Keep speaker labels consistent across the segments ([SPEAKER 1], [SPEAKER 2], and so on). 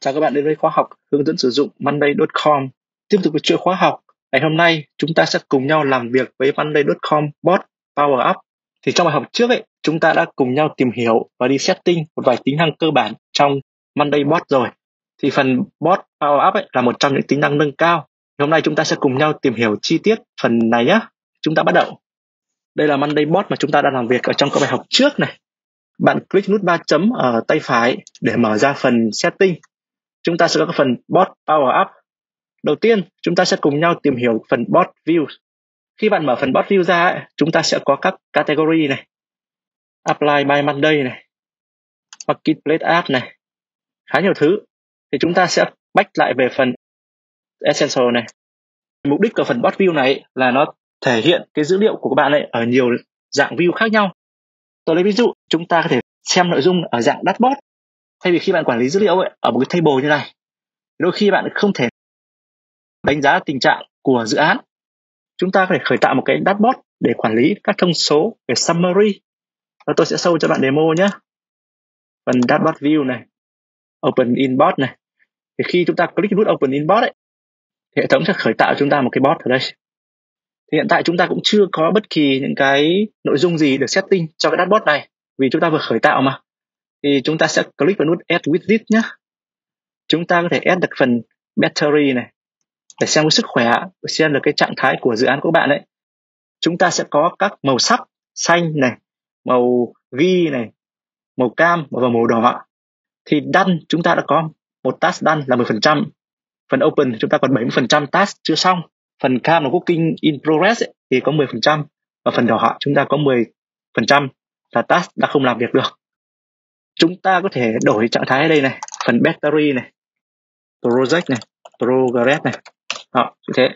[SPEAKER 1] Chào các bạn đến với khóa học hướng dẫn sử dụng Monday.com. Tiếp tục với chuỗi khóa học, ngày hôm nay chúng ta sẽ cùng nhau làm việc với Monday.com Bot Power Up. Thì trong bài học trước chúng ta đã cùng nhau tìm hiểu và đi setting một vài tính năng cơ bản trong Monday Bot rồi. Thì phần Bot Power Up là một trong những tính năng nâng cao. Hôm nay chúng ta sẽ cùng nhau tìm hiểu chi tiết phần này nhé. Chúng ta bắt đầu. Đây là Monday Bot mà chúng ta đã làm việc ở trong các bài học trước này. Bạn click nút 3 chấm ở tay phải để mở ra phần setting. Chúng ta sẽ có phần Bot Power Up. Đầu tiên, chúng ta sẽ cùng nhau tìm hiểu phần Bot View. Khi bạn mở phần Bot View ra, chúng ta sẽ có các category này, Apply by Monday này, Marketplace App này, khá nhiều thứ. Thì chúng ta sẽ back lại về phần Essential này. Mục đích của phần Bot View này là nó thể hiện cái dữ liệu của các bạn ở nhiều dạng view khác nhau. Tôi lấy ví dụ, chúng ta có thể xem nội dung ở dạng dashboard. Thay vì khi bạn quản lý dữ liệu ở một cái table như này, đôi khi bạn không thể đánh giá tình trạng của dự án. Chúng ta có thể khởi tạo một cái dashboard để quản lý các thông số về summary. Và tôi sẽ show cho bạn demo nhé. Phần dashboard view này, open inbox này. Thì khi chúng ta click nút open inbox hệ thống sẽ khởi tạo chúng ta một cái bot ở đây. Thì hiện tại chúng ta cũng chưa có bất kỳ những cái nội dung gì được setting cho cái dashboard này, vì chúng ta vừa khởi tạo mà. Thì chúng ta sẽ click vào nút add widget nhé. Chúng ta có thể add được phần battery này để xem cái sức khỏe, để xem được cái trạng thái của dự án của bạn ấy. Chúng ta sẽ có các màu sắc xanh này, màu ghi này, màu cam và màu đỏ. Thì done chúng ta đã có một task done là 10%. Phần open chúng ta còn 70% task chưa xong. Phần cam là cooking in progress thì có 10%. Và phần đỏ chúng ta có 10% là task đã không làm việc được. Chúng ta có thể đổi trạng thái ở đây này, phần battery này, project này, progress này. Đó, như thế.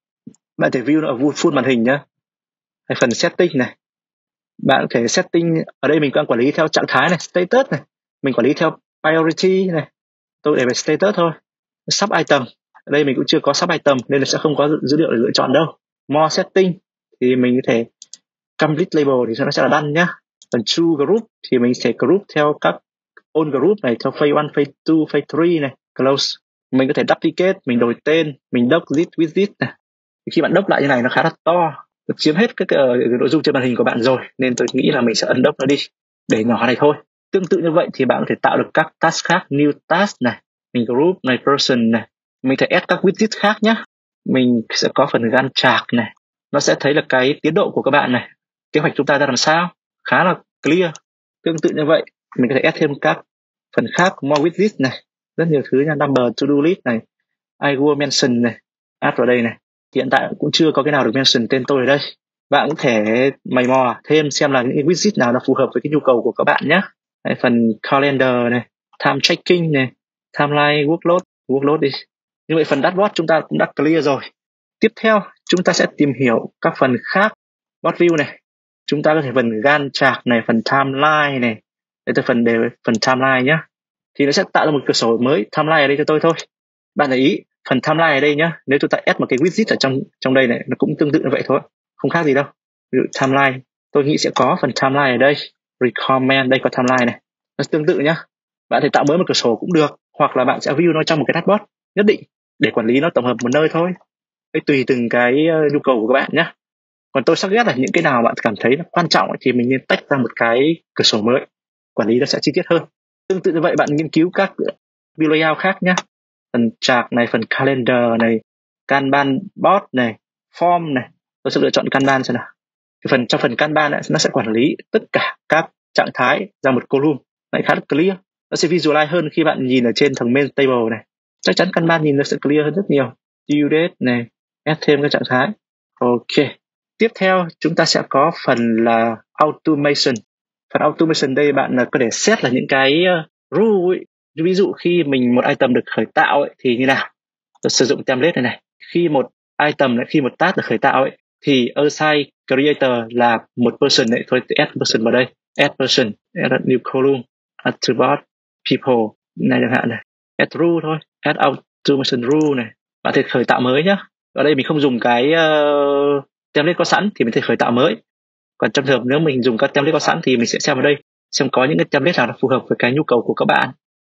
[SPEAKER 1] Bạn thể view nó ở full màn hình nhá. Hay phần setting này. Bạn có thể setting, ở đây mình đang quản lý theo trạng thái này, status này. Mình quản lý theo priority này. Tôi để về status thôi. Sub item. Ở đây mình cũng chưa có sub item nên là sẽ không có dữ liệu để lựa chọn đâu. More setting thì mình có thể complete label thì nó sẽ là done nhá. Phần choose group thì mình sẽ group theo các all group này, theo phase 1, phase 2, phase 3 này, close. Mình có thể duplicate, mình đổi tên, mình delete widget này. Khi bạn đốc lại như này nó khá là to, nó chiếm hết cái nội dung trên màn hình của bạn rồi, nên tôi nghĩ là mình sẽ undop nó đi để nhỏ này thôi. Tương tự như vậy thì bạn có thể tạo được các task khác, new task này, mình group này, person này. Mình thể add các widget khác nhé. Mình sẽ có phần Gantt chart này, nó sẽ thấy là cái tiến độ của các bạn này, kế hoạch chúng ta ra làm sao, khá là clear. Tương tự như vậy mình có thể add thêm các phần khác, more widget này, rất nhiều thứ nha, number to do list này, I will mention này, add vào đây này. Hiện tại cũng chưa có cái nào được mention tên tôi ở đây. Bạn có thể mày mò thêm xem là những cái widget nào nó phù hợp với cái nhu cầu của các bạn nhé. Đấy, phần calendar này, time tracking này, timeline, workload đi. Như vậy phần dashboard chúng ta cũng đã clear rồi. Tiếp theo chúng ta sẽ tìm hiểu các phần khác. Bot view này, chúng ta có thể phần Gantt chart này, phần timeline này. Đây là phần timeline nhé. Thì nó sẽ tạo ra một cửa sổ mới, timeline ở đây cho tôi thôi. Bạn để ý, phần timeline ở đây nhé, nếu chúng ta add một cái widget ở trong đây này, nó cũng tương tự như vậy thôi, không khác gì đâu. Ví dụ timeline, tôi nghĩ sẽ có phần timeline ở đây, recommend, đây có timeline này, nó tương tự nhá. Bạn thể tạo mới một cửa sổ cũng được, hoặc là bạn sẽ view nó trong một cái dashboard nhất định để quản lý nó tổng hợp một nơi thôi. Đấy, tùy từng cái nhu cầu của các bạn nhé. Còn tôi suggest là những cái nào bạn cảm thấy là quan trọng thì mình nên tách ra một cái cửa sổ mới, quản lý nó sẽ chi tiết hơn. Tương tự như vậy bạn nghiên cứu các view layout khác nhé. Phần chart này, phần calendar này, Kanban board này, form này. Tôi sẽ lựa chọn Kanban xem nào. Trong phần Kanban nó sẽ quản lý tất cả các trạng thái ra một column. Nó khá là clear. Nó sẽ visualize hơn khi bạn nhìn ở trên thằng main table này. Chắc chắn Kanban nhìn nó sẽ clear hơn rất nhiều. Due date này, add thêm các trạng thái. Ok. Tiếp theo chúng ta sẽ có phần là automation. Phần automation đây bạn có thể set là những cái rule ấy. Ví dụ khi một item được khởi tạo thì như nào? Tôi sử dụng template này. Khi một item, khi một task được khởi tạo thì assign creator là một person này. Thôi add person vào đây. Add person, add new column, attribute, people này chẳng hạn này. Add rule thôi. Add automation rule này. Bạn thể khởi tạo mới nhá. Ở đây mình không dùng cái template có sẵn thì mình thể khởi tạo mới. Còn trong trường hợp nếu mình dùng các template có sẵn thì mình sẽ xem vào đây, xem có những cái template nào phù hợp với cái nhu cầu của các bạn.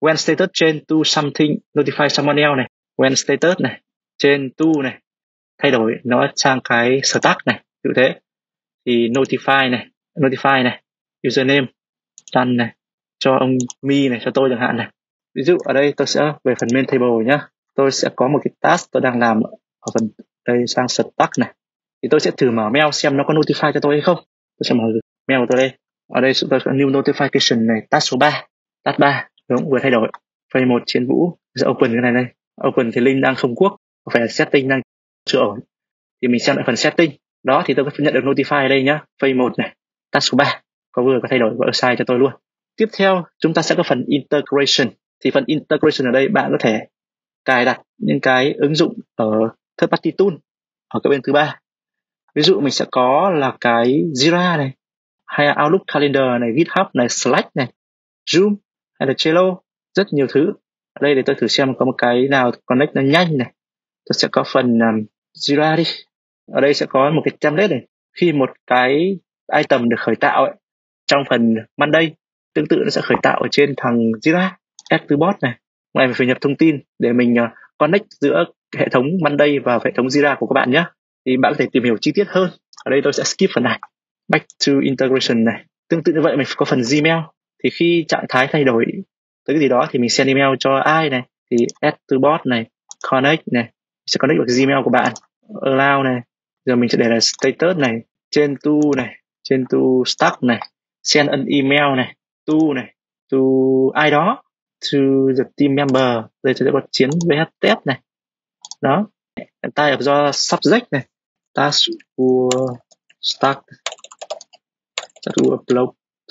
[SPEAKER 1] when status change to something notify someone else này, when status này, change to này, thay đổi nó sang cái stack này, như thế. Thì notify này, username, done này, cho ông me này, cho tôi chẳng hạn này. Ví dụ ở đây tôi sẽ về phần main table nhá, tôi sẽ có một cái task tôi đang làm ở phần đây sang stack này, thì tôi sẽ thử mở mail xem nó có notify cho tôi hay không. Tôi sẽ mở mail của tôi lên. Ở đây chúng tôi có new notification này, task số 3, task 3 đúng, vừa thay đổi. Phase 1 trên Vũ sẽ open cái này đây. Open thì link đang không quốc, có phải là setting đang chưa ổn. Thì mình xem lại phần setting. Đó thì tôi có nhận được notify ở đây nhá. Phase 1 này, task số 3 có thay đổi và assign cho tôi luôn. Tiếp theo chúng ta sẽ có phần integration. Thì phần integration ở đây bạn có thể cài đặt những cái ứng dụng ở third party tool ở cái bên thứ ba. Ví dụ mình sẽ có là cái Jira này, hay là Outlook Calendar này, GitHub này, Slack này, Zoom hay là Trello, rất nhiều thứ. Ở đây để tôi thử xem có một cái nào connect nó nhanh này. Tôi sẽ có phần Jira đi. Ở đây sẽ có một cái template này. Khi một cái item được khởi tạo ấy, trong phần Monday, tương tự nó sẽ khởi tạo ở trên thằng Jira, add to bot này. Ngoài mình phải nhập thông tin để mình connect giữa hệ thống Monday và hệ thống Jira của các bạn nhé. Thì bạn có thể tìm hiểu chi tiết hơn. Ở đây tôi sẽ skip phần này. Back to integration này. Tương tự như vậy mình có phần Gmail. Thì khi trạng thái thay đổi tới cái gì đó thì mình send email cho ai này. Thì add to bot này, connect này, sẽ connect được Gmail của bạn. Allow này. Giờ mình sẽ để là status này, change to này, change to stack này, send an email này, to ai đó, to the team member. Đây sẽ có chiến với test này. Đó. Type do subject này, task for start, task for upload,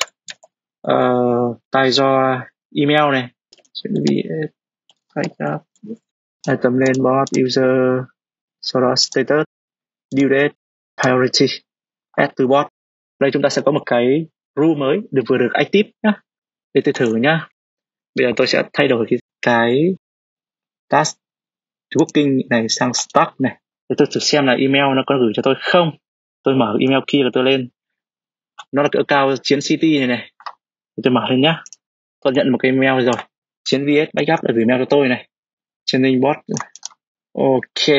[SPEAKER 1] type do email này, sẽ bị item lên bot user, sau đó status, due date, priority, add to bot. Đây chúng ta sẽ có một cái rule mới vừa được active nhá. Để tôi thử nhá. Bây giờ tôi sẽ thay đổi cái task working này sang start này. Để tôi thử xem là email nó có gửi cho tôi không. Tôi mở email kia của tôi lên. Nó là cỡ cao chiến city này. Tôi mở lên nhá. Tôi nhận một cái email rồi. Chiến VS backup đã gửi mail cho tôi này. Trên inbox. Ok.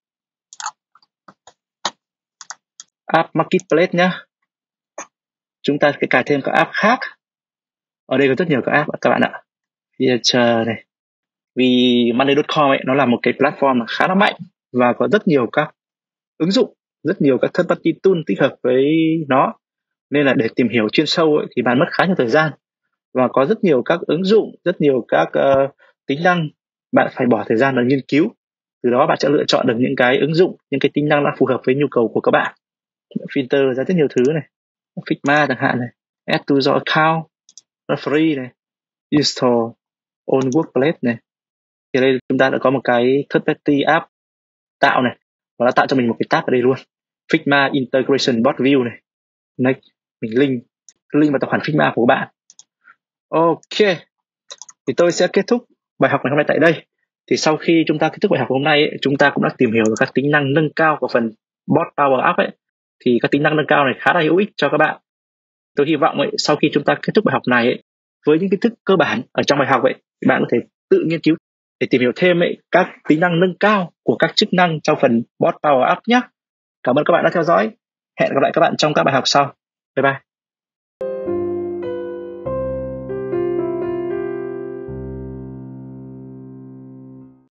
[SPEAKER 1] App marketplace nhá. Chúng ta phải cài thêm các app khác. Ở đây có rất nhiều các app các bạn ạ. Feature này. Vì Monday.com ấy nó là một cái platform khá là mạnh và có rất nhiều các ứng dụng, rất nhiều các third party tool tích hợp với nó, nên là để tìm hiểu chuyên sâu ấy, thì bạn mất khá nhiều thời gian và có rất nhiều các ứng dụng, rất nhiều các tính năng bạn phải bỏ thời gian để nghiên cứu. Từ đó bạn sẽ lựa chọn được những cái ứng dụng, những cái tính năng đã phù hợp với nhu cầu của các bạn. Filter ra rất nhiều thứ này, Figma chẳng hạn này, add to your account, nó free này, install on workplace này. Thì đây chúng ta đã có một cái third party app tạo này, và nó tạo cho mình một cái tab ở đây luôn, Figma Integration Bot View này. Next, mình link vào tài khoản Figma của các bạn. Ok, thì tôi sẽ kết thúc bài học ngày hôm nay tại đây. Thì sau khi chúng ta kết thúc bài học hôm nay ấy, chúng ta cũng đã tìm hiểu được các tính năng nâng cao của phần Bot Power Up ấy. Thì các tính năng nâng cao này khá là hữu ích cho các bạn. Tôi hy vọng ấy, sau khi chúng ta kết thúc bài học này ấy, với những kiến thức cơ bản ở trong bài học ấy, bạn có thể tự nghiên cứu để tìm hiểu thêm ấy, các tính năng nâng cao của các chức năng trong phần Bot Power Up nhé. Cảm ơn các bạn đã theo dõi. Hẹn gặp lại các bạn trong các bài học sau. Bye bye.